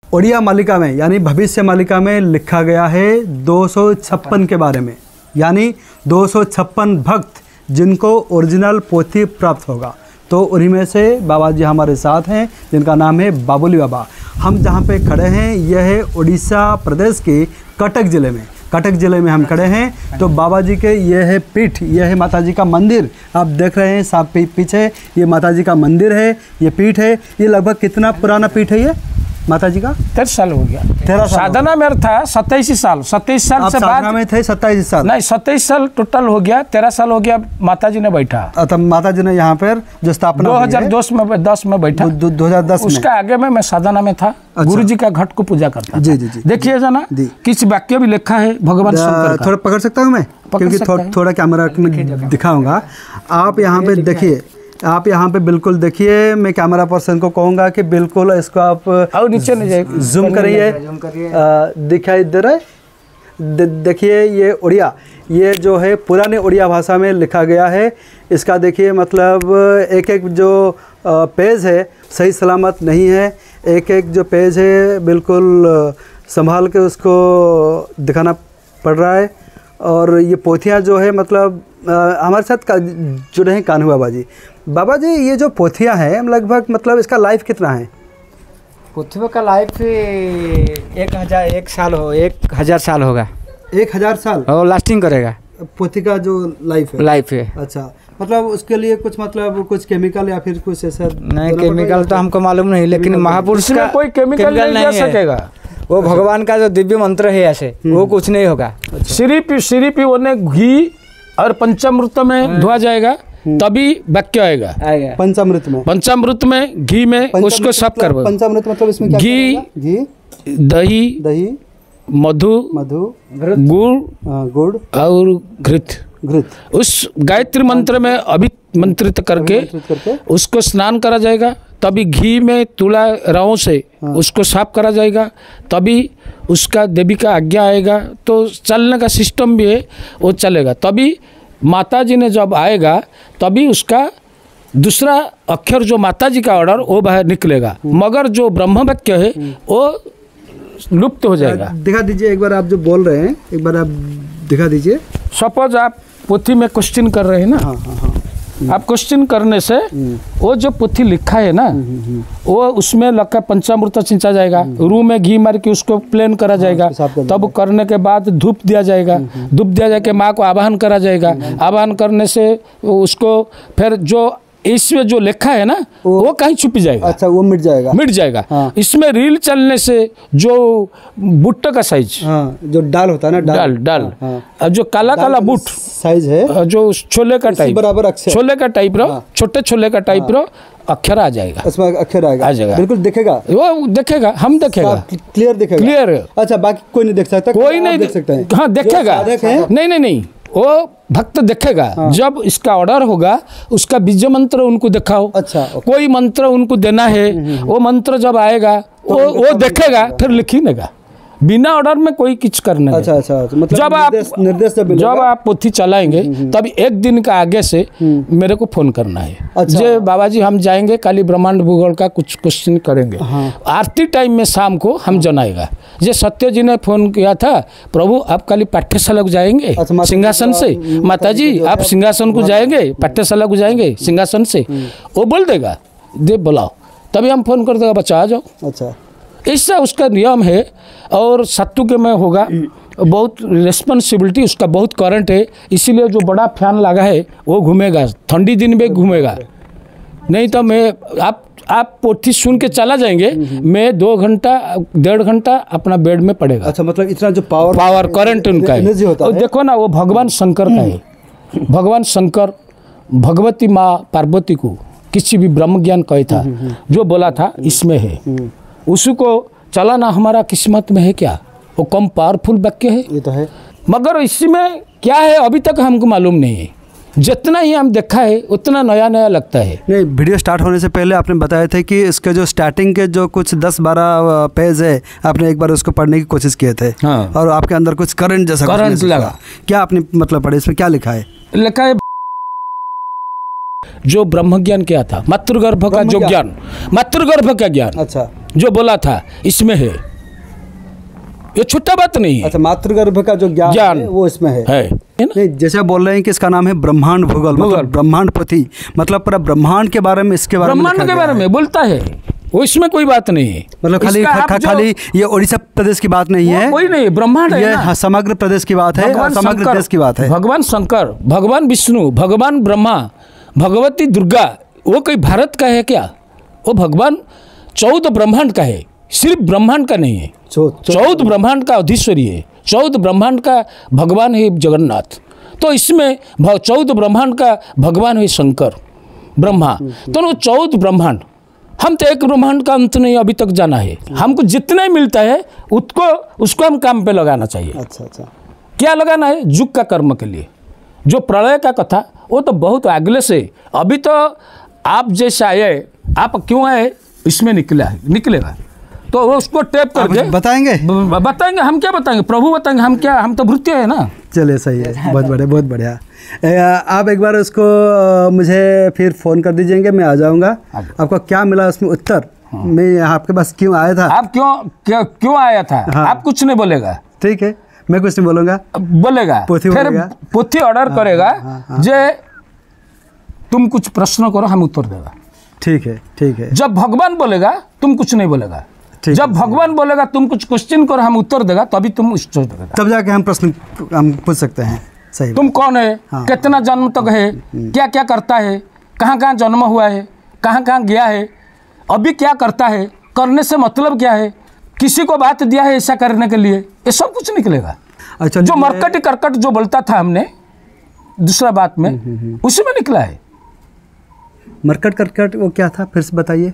ओडिया मालिका में यानी भविष्य मालिका में लिखा गया है 256 के बारे में, यानी 256 भक्त जिनको ओरिजिनल पोथी प्राप्त होगा। तो उन्हीं में से बाबा जी हमारे साथ हैं जिनका नाम है बाबुली बाबा। हम जहाँ पे खड़े हैं यह है उड़ीसा प्रदेश के कटक ज़िले में। कटक ज़िले में हम खड़े हैं। तो बाबा जी के ये है पीठ, यह है माता जी का मंदिर। आप देख रहे हैं साफ पीछे ये माता जी का मंदिर है, ये पीठ है। ये लगभग कितना पुराना पीठ है ये माता जी का? 13 साल हो गया। 13 साल साधना में था 27 साल। 27 साल से बाद में थे 27 साल नहीं 27 साल टोटल हो गया। 13 साल हो गया माता जी ने बैठा। तब माता जी ने यहाँ पर जो स्थापना 2010 में बैठा। 2010 उसका आगे में मैं साधना में था। अच्छा। गुरु जी का घट को पूजा करता था। जी जी जी। देखिए जना किस वाक्य भी लिखा है भगवान शंकर का। थोड़ा पकड़ सकता हूँ मैं क्योंकि थोड़ा कैमरा में दिखाऊंगा। आप यहाँ पे देखिए, आप यहाँ पे बिल्कुल देखिए। मैं कैमरा पर्सन को कहूँगा कि बिल्कुल इसको आप और नीचे नहीं जूम करिए। दिखाई दे रहा है? देखिए ये उड़िया, ये जो है पुराने उड़िया भाषा में लिखा गया है। इसका देखिए मतलब एक एक जो पेज है सही सलामत नहीं है। एक एक जो पेज है बिल्कुल संभाल के उसको दिखाना पड़ रहा है। और ये पोथियाँ जो है मतलब हमारे साथ जुड़े हैं कान्हू बाबा जी। बाबा जी ये जो पोथियाँ हैं लगभग मतलब इसका लाइफ कितना है? पोथियों का लाइफ 1000 साल होगा। 1000 साल और लास्टिंग करेगा पोथी का जो लाइफ है। अच्छा, मतलब उसके लिए कुछ केमिकल या फिर कुछ ऐसा? नहीं, केमिकल तो हमको मालूम नहीं, लेकिन महापुरुष का कोई केमिकल नहीं जा सकेगा। वो भगवान का जो दिव्य मंत्र है ऐसे वो कुछ नहीं होगा। सिरी पी उन्हें घी और पंचामृत में धोआ जाएगा तभी वाक्य आएगा। पंचामृत में घी में उसको साफ करवा। पंचामृत मतलब इसमें क्या? घी, दही, मधु, गुड़ और घृत। उस गायत्री मंत्र में अभिमंत्रित करके उसको स्नान करा जाएगा। तभी घी में तुला राहों से उसको साफ करा जाएगा। तभी उसका देवी का आज्ञा आएगा तो चलने का सिस्टम भी है वो चलेगा। तभी माता जी ने जब आएगा तभी उसका दूसरा अक्षर जो माता जी का ऑर्डर वो बाहर निकलेगा, मगर जो ब्रह्म वाक्य है वो लुप्त हो जाएगा। दिखा दीजिए एक बार, आप जो बोल रहे हैं एक बार आप दिखा दीजिए। सपोज आप पोथी में क्वेश्चन कर रहे हैं ना। हाँ। आप क्वेश्चन करने से वो जो पोथी लिखा है ना वो उसमें लगा पंचामृत छिंचा जाएगा। रूम में घी मार के उसको प्लेन करा जाएगा। तब करने के बाद धूप दिया जाएगा। धूप दिया जाके माँ को आवाहन करा जाएगा। आवाहन करने से उसको फिर जो इसमें जो लिखा है ना वो कहीं छुप जाएगा। अच्छा, वो मिट जाएगा। हाँ। इसमें रील चलने से जो भुट्टा का साइज, जो डाल होता है ना, डाल जो काला बूट साइज है, जो छोले का टाइप बराबर अक्षर, छोले का टाइप रो, छोटे छोले का टाइप रो अक्षर आ जाएगा। इसमें अक्षर आ जाएगा। बिल्कुल दिखेगा, वो देखेगा, हम देखेगा, क्लियर दिखेगा। क्लियर। अच्छा, बाकी कोई नहीं देख सकता? कोई नहीं देख सकता है। हाँ, देखेगा। नहीं, वो भक्त देखेगा। जब इसका ऑर्डर होगा उसका बीज मंत्र उनको दिखाओ। अच्छा, कोई मंत्र उनको देना है, वो मंत्र जब आएगा वो देखेगा, फिर लिखी देगा। बिना ऑर्डर में कोई कुछ करना। अच्छा, मतलब जब आप पोथी चलाएंगे तब एक दिन का आगे से मेरे को फोन करना है। अच्छा। जे बाबा जी हम जाएंगे काली ब्रह्मांड भूगोल का कुछ क्वेश्चन करेंगे। आरती टाइम में शाम को हम जनाएगा। जे सत्य जी ने फोन किया था, प्रभु आप काली पाठ्यशाला को जाएंगे सिंहासन से, माता जी आप सिंहासन को जाएंगे, पाठ्यशाला को जाएंगे सिंहासन से, वो बोल देगा दे बुलाओ, तभी हम फोन कर देगा बच्चा आ जाओ। अच्छा, इससे उसका नियम है। और सत्तू के में होगा बहुत रिस्पॉन्सिबिलिटी, उसका बहुत करंट है, इसीलिए जो बड़ा फैन लगा है वो घूमेगा, ठंडी दिन में घूमेगा। नहीं तो मैं आप पोथी सुन के चला जाएंगे, मैं 2 घंटा 1.5 घंटा अपना बेड में पड़ेगा। अच्छा, मतलब इतना जो पावर करंट उनका है। और देखो ना वो भगवान शंकर का है। भगवान शंकर भगवती माँ पार्वती को किसी भी ब्रह्म ज्ञान कहे था, जो बोला था इसमें है, उसको चलाना हमारा किस्मत में है क्या? वो कम पावरफुल वाक्य है। ये तो है, मगर इसमें क्या है अभी तक हमको मालूम नहीं है। जितना ही हम देखा है उतना नया लगता है। नहीं, वीडियो स्टार्ट होने से पहले आपने बताया था कि इसके जो स्टार्टिंग के जो कुछ 10-12 पेज है आपने एक बार उसको पढ़ने की कोशिश किए थे। हाँ। और आपके अंदर कुछ करंट लगा। क्या आपने मतलब पढ़े, इसमें क्या लिखा है? लिखा है जो ब्रह्म ज्ञान क्या था, मातृगर्भ का जो ज्ञान, मातृगर्भ का ज्ञान, अच्छा, जो बोला था इसमें है, ये छोटा बात नहीं है। अच्छा, मातृगर्भ का जो ज्ञान है वो इसमें है ना? नहीं, जैसे बोल रहे हैं कि इसका नाम है ब्रह्मांड भूगोल, मतलब ब्रह्मांड पोथी, मतलब पूरा ब्रह्मांड के बारे में, इसके बारे में, ब्रह्मांड के बारे में बोलता है वो, इसमें कोई बात नहीं है। मतलब खाली ये उड़ीसा प्रदेश की बात नहीं है, कोई नहीं, ब्रह्मांड है ये समग्र प्रदेश की बात है, समग्र देश की बात है। भगवान शंकर, भगवान विष्णु, भगवान ब्रह्मा, भगवती दुर्गा, वो कोई भारत का है क्या? वो भगवान 14 ब्रह्मांड का है, सिर्फ ब्रह्मांड का नहीं है, 14 ब्रह्मांड का अधीश्वरी है, 14 ब्रह्मांड का भगवान है जगन्नाथ। तो इसमें 14 ब्रह्मांड का भगवान है शंकर ब्रह्मा। तो वो 14 ब्रह्मांड, हम तो एक ब्रह्मांड का अंत नहीं अभी तक जाना है। हमको जितना ही मिलता है उसको हम काम पे लगाना चाहिए। अच्छा अच्छा, क्या लगाना है? युग का कर्म के लिए। जो प्रलय का कथा वो तो बहुत अगले से, अभी तो आप जैसे आए, आप क्यों आए इसमें निकलेगा तो वो उसको टेप करके बताएंगे हम क्या बताएंगे? प्रभु बताएंगे, हम तो भृत्य है ना। चलिए सही है, बहुत बढ़िया, बहुत बढ़िया। आप एक बार उसको मुझे फिर फ़ोन कर दीजिएंगे, मैं आ जाऊंगा। आपको क्या मिला उसमें उत्तर? मैं यहाँ आपके पास क्यों आया था? आप क्यों आया था? हाँ। आप कुछ नहीं बोलेगा, ठीक है, मैं कुछ नहीं बोलेगा, फिर पोथी ऑर्डर करेगा जे तुम कुछ प्रश्न करो, हम उत्तर देगा। ठीक है। जब भगवान बोलेगा तुम कुछ नहीं बोलेगा, जब भगवान बोलेगा तुम कुछ क्वेश्चन करो, हम उत्तर देगा, तभी तुम उत्तर देगा, तब जाके हम प्रश्न पूछ सकते हैं। सही, तुम कौन है? हाँ। कितना जन्म तक है? क्या क्या करता है? कहाँ कहाँ जन्म हुआ है? कहाँ कहाँ गया है? अभी क्या करता है? करने से मतलब क्या है? किसी को बात दिया है ऐसा करने के लिए? ये सब कुछ निकलेगा। अच्छा, जो मरकट करकट जो बोलता था हमने दूसरा बात में, उसी में निकला है। मरकट करकट वो क्या था, फिर से बताइए।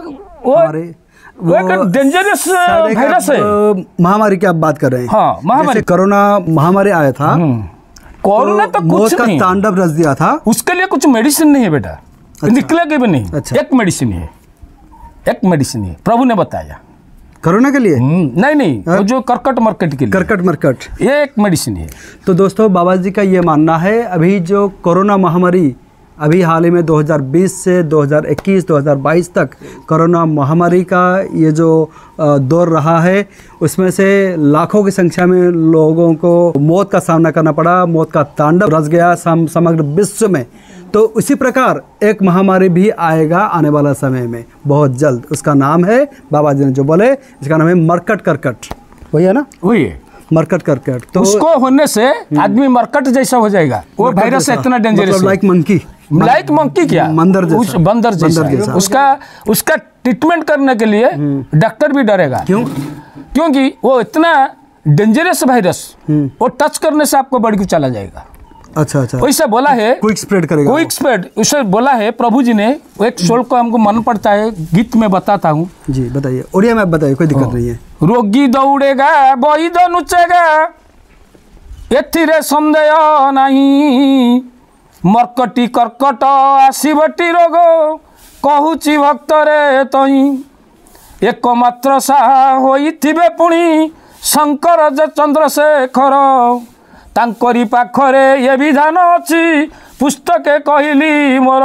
वो एक डेंजरस वायरस है, महामारी की आप बात कर रहे हैं। हाँ, महामारी, कोरोना महामारी आया था, कोरोना तो कुछ नहीं, तांडव रच दिया था। उसके लिए कुछ मेडिसिन नहीं है बेटा। अच्छा। निकलेगी भी नहीं। अच्छा। एक मेडिसिन है, प्रभु ने बताया कोरोना के लिए। नहीं, वो जो कर्कट मरकट के लिए, कर्कट मरकट, ये एक मेडिसिन है। तो दोस्तों, बाबा जी का ये मानना है, अभी जो कोरोना महामारी अभी हाल ही में 2020 से 2021 2022 तक कोरोना महामारी का ये जो दौर रहा है, उसमें से लाखों की संख्या में लोगों को मौत का सामना करना पड़ा, मौत का तांडव रच गया समग्र विश्व में। तो उसी प्रकार एक महामारी भी आएगा आने वाला समय में बहुत जल्द। उसका नाम है, बाबा जी ने जो बोले, इसका नाम है मरकट करकट। वही है ना? वही है, मरकट करकट। तो उसको होने से आदमी मरकट जैसा हो जाएगा। वो वायरस इतना डेंजरस है, लाइक मंकी क्या, बंदर जैसा। उसका ट्रीटमेंट करने के लिए डॉक्टर भी डरेगा। क्योंकि वो इतना डेंजरस वायरस, वो टच करने से आपको बड़ी चला जाएगा। अच्छा, वैसे बोला है, क्विक स्प्रेड करेगा, क्विक स्प्रेड। उसे बोला है प्रभु जी ने, एक श्लोक को हमको मन पड़ता है, गीत में बताता हूँ जी। बताइए, उड़िया में बताइए, कोई दिक्कत नहीं है। रोगी दौड़ेगा बईद नुचेगा, एथिरे संदेह नहीं, मरकटी कर्कट आसीबटी रोग, कहूची भक्त रे तई, एकमात्र साहा होइथिबे पुणी शंकर जे चंद्रशेखर, तांकरी पाखरे ये विधान अछि, पुस्तके कहली मोर,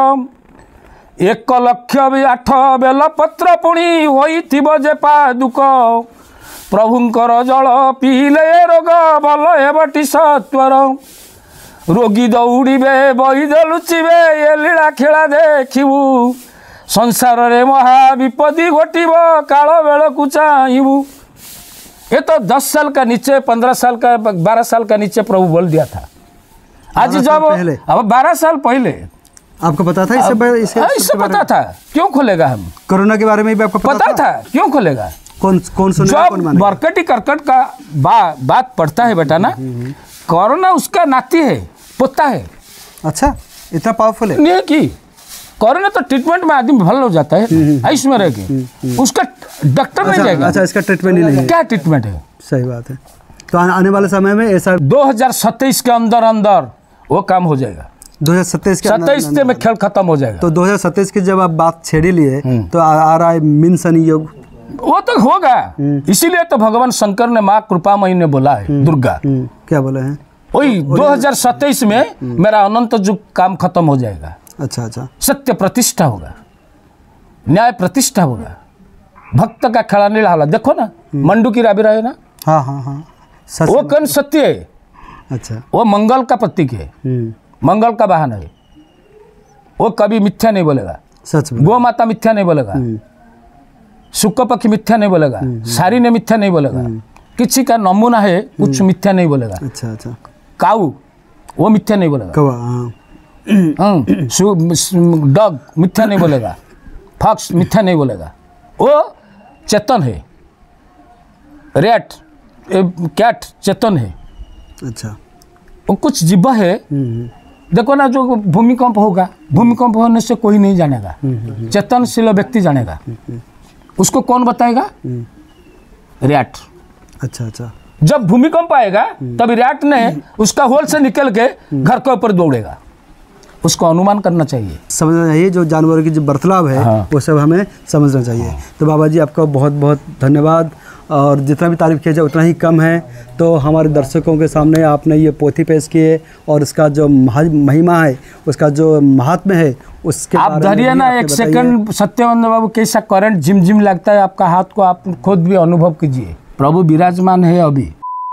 1,08 बेलपत्र पुणी होइथिब जे पादुक, प्रभुंकर जल पीले रोग भल हेबटी सत्वर, रोगी दौड़िबे बईद लुचिबे, ये लीला खेला देखिबू, संसार रे महा विपदी घटिब, काल बेलकु चाहिबू। ये तो 10 साल का नीचे, 15 साल का, 12 साल का नीचे प्रभु बोल दिया था। आज जब अब 12 साल पहले आपको पता था? इससे पता था। क्यों खोलेगा? हम कोरोना के बारे में भी आपको पता था, क्यों खोलेगा? कौन सुनेगा, कौन मानेगा? मरकटी करकट का बात पढ़ता है बेटा ना, कोरोना उसका नाती है, पोता है। अच्छा, इतना पावरफुल है? नहीं कि कोरोना तो ट्रीटमेंट में आदमी भल हो जाता है, आयुष में रह के, उसका डॉक्टर नहीं जाएगा। अच्छा, इसका ट्रीटमेंट ही नहीं है। क्या ट्रीटमेंट है? सही बात है। तो आने वाले समय में ऐसा 2027 के अंदर वो काम हो जाएगा। 2027 में खेल खत्म हो जाएगा। तो 2027 की जब आप बात छेड़ी लिए, तो आ रहा है मीन शनि योग, वो तो होगा। इसीलिए तो भगवान शंकर ने माँ कृपामयी ने बोला है, दुर्गा क्या बोले हैं? वही 2027 में मेरा अनंत युग काम खत्म हो जाएगा। अच्छा अच्छा। सत्य प्रतिष्ठा होगा, न्याय प्रतिष्ठा होगा, भक्त का खड़ा नहीं हाला। देखो ना मंडू की राबी रहे ना, हाँ हाँ हाँ, सच वो कौन सत्य है, अच्छा। वो मंगल का प्रतीक है, मंगल का वाहन है। वो कभी मिथ्या नहीं बोलेगा, सच में। गौ माता मिथ्या नहीं बोलेगा, शुक्र पक्षी मिथ्या नहीं बोलेगा, सारी ने मिथ्या नहीं बोलेगा, किसी का नमूना है कुछ मिथ्या नहीं बोलेगा। अच्छा अच्छा। काऊ वो मिथ्या नहीं बोलेगा, कौवा, हाँ। डॉग मिथ्या नहीं बोलेगा, फॉक्स मिथ्या नहीं बोलेगा। वो चेतन है, रैट कैट चेतन है। अच्छा। वो कुछ जिब्बा है। देखो ना, जो भूमिकंप होगा, भूमिकंप होने से कोई नहीं जानेगा, चेतनशील व्यक्ति जानेगा। उसको कौन बताएगा? रैट। अच्छा अच्छा। जब भूमिकंप आएगा तब रैट ने उसका होल से निकल के घर के ऊपर दौड़ेगा। उसको अनुमान करना चाहिए, समझना चाहिए। जो जानवरों की जो बर्ताव है, हाँ। वो सब हमें समझना चाहिए। तो बाबा जी आपका बहुत बहुत धन्यवाद। और जितना भी तारीफ़ किया जाए उतना ही कम है। तो हमारे दर्शकों के सामने आपने ये पोथी पेश किए और उसका जो महिमा है, उसका जो महात्म्य है, उसके आप बारे में धरिए भी ना आपने एक बताइए। सेकंड। सत्यवंत बाबू, कैसा करंट झिम झिम लगता है आपका हाथ को, आप खुद भी अनुभव कीजिए। प्रभु विराजमान है अभी।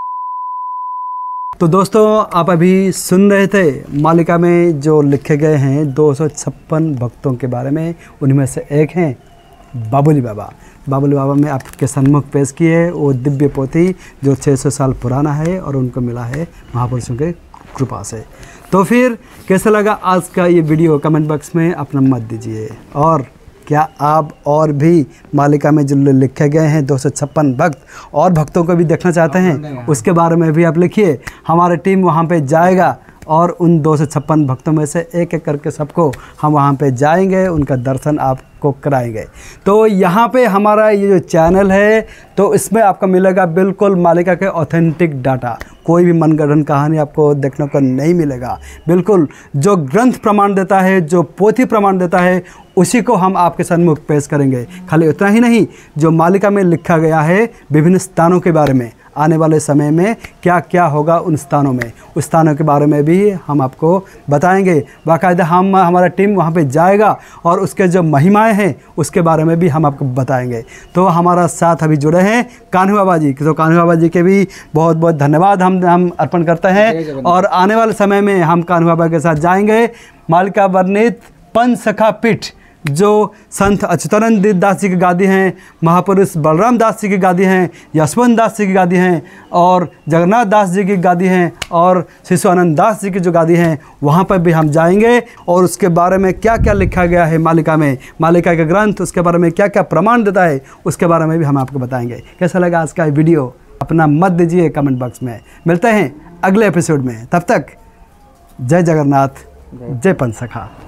तो दोस्तों, आप अभी सुन रहे थे मालिका में जो लिखे गए हैं 256 भक्तों के बारे में। उनमें से एक हैं बाबुली बाबा। बाबुली बाबा में आपके सन्मुख पेश किए वो दिव्य पोथी जो 600 साल पुराना है और उनको मिला है महापुरुषों के कृपा से। तो फिर कैसा लगा आज का ये वीडियो, कमेंट बॉक्स में अपना मत दीजिए। और क्या आप और भी मालिका में जो लिखे गए हैं 256 भक्त और भक्तों को भी देखना चाहते हैं, उसके बारे में भी आप लिखिए। हमारी टीम वहाँ पे जाएगा और उन 256 भक्तों में से एक एक करके सबको हम वहाँ पे जाएंगे, उनका दर्शन आपको कराएंगे। तो यहाँ पे हमारा ये जो चैनल है, तो इसमें आपको मिलेगा बिल्कुल मालिका के ऑथेंटिक डाटा। कोई भी मनगढ़ंत कहानी आपको देखने को नहीं मिलेगा। बिल्कुल जो ग्रंथ प्रमाण देता है, जो पोथी प्रमाण देता है, उसी को हम आपके सन्मुख पेश करेंगे। खाली उतना ही नहीं, जो मालिका में लिखा गया है विभिन्न स्थानों के बारे में, आने वाले समय में क्या क्या होगा उन स्थानों में, उस स्थानों के बारे में भी हम आपको बताएंगे। बाकायदा हमारा टीम वहाँ पे जाएगा और उसके जो महिमाएं हैं उसके बारे में भी हम आपको बताएंगे। तो हमारा साथ अभी जुड़े हैं कान्हू बाबा जी। तो कान्हू बाबा जी के भी बहुत बहुत धन्यवाद हम अर्पण करते हैं। और आने वाले समय में हम कान्हू बाबा के साथ जाएंगे मालिका वर्णित पंचसखा पीठ, जो संत अच्युतानंद दास जी की गादी हैं, महापुरुष बलराम दास जी की गादी हैं, यशवंत दास जी की गादी हैं और जगन्नाथ दास जी की गादी हैं और शिशु आनंद दास जी की जो गादी हैं, वहाँ पर भी हम जाएंगे और उसके बारे में क्या क्या लिखा गया है मालिका में, मालिका के ग्रंथ, उसके बारे में क्या क्या प्रमाण देता है, उसके बारे में भी हम आपको बताएंगे। कैसा लगा आज का वीडियो? अपना मत दीजिए कमेंट बॉक्स में। मिलते हैं अगले एपिसोड में, तब तक जय जगन्नाथ, जय पंचसखा।